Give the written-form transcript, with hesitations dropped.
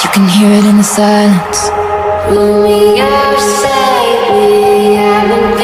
You can hear it in the silence. When we are safe, we haven't been